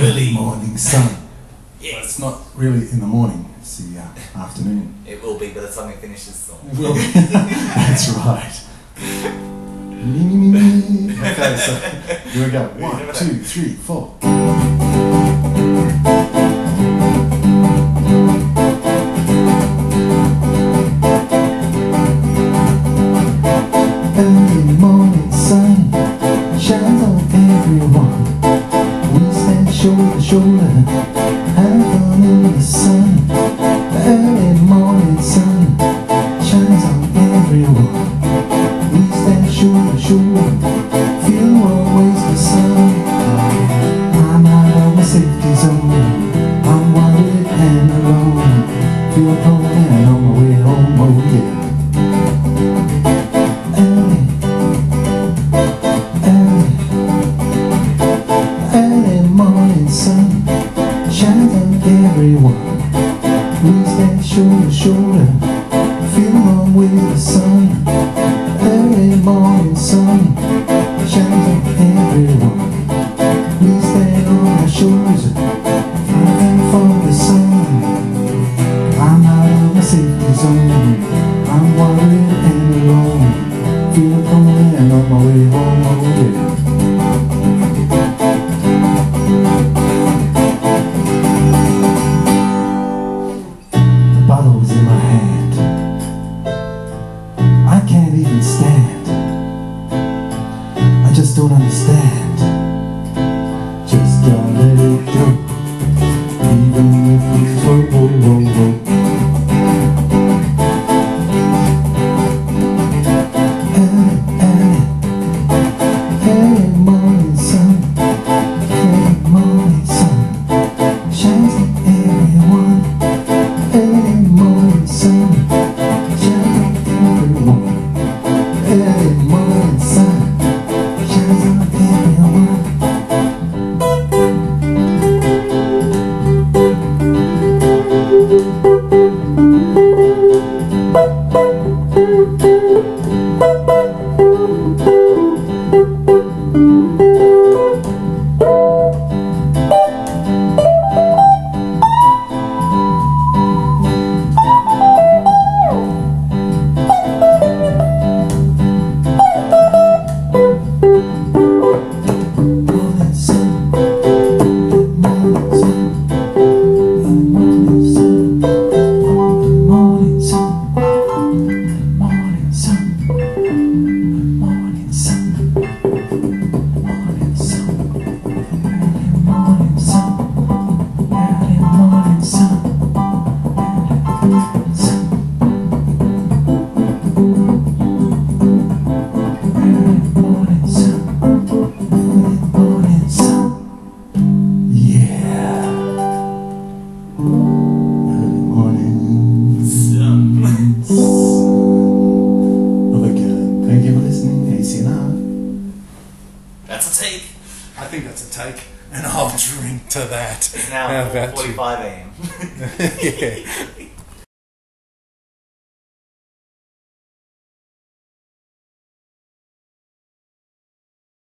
early morning sun. Yes. But it's not really in the morning, it's the afternoon. It will be by the time we finish this song. It will be. That's right. Okay, so here we go. 1, 2, 3, 4. Early morning sun shines on everyone. We stand shoulder to shoulder, have fun in the sun. The early morning sun shines on everyone. We stand shoulder to shoulder, feel always the sun. I'm out of my safety zone, I'm worried and alone. Feel cold and on my way home, oh yeah. Early morning sun shines on everyone. We stand shoulder to shoulder, feel along with the sun. Early morning sun shines on everyone. We stand on our shoulders, fighting for the sun. I'm out of my safety zone, I'm worried and alone. Feel cold and on my way home, oh yeah. The bottle's in my hand, I can't even stand. I just don't understand. Just gotta let it go, even if it's whoa, whoa, whoa, whoa. Early morning sun, early morning sun shines on everyone. Early morning sun shines on everyone. Early morning sun shines on everyone. Thank you for listening, ACNR. That's a take. I think that's a take, and I'll drink to that. It's now 4:45 a.m. Yeah.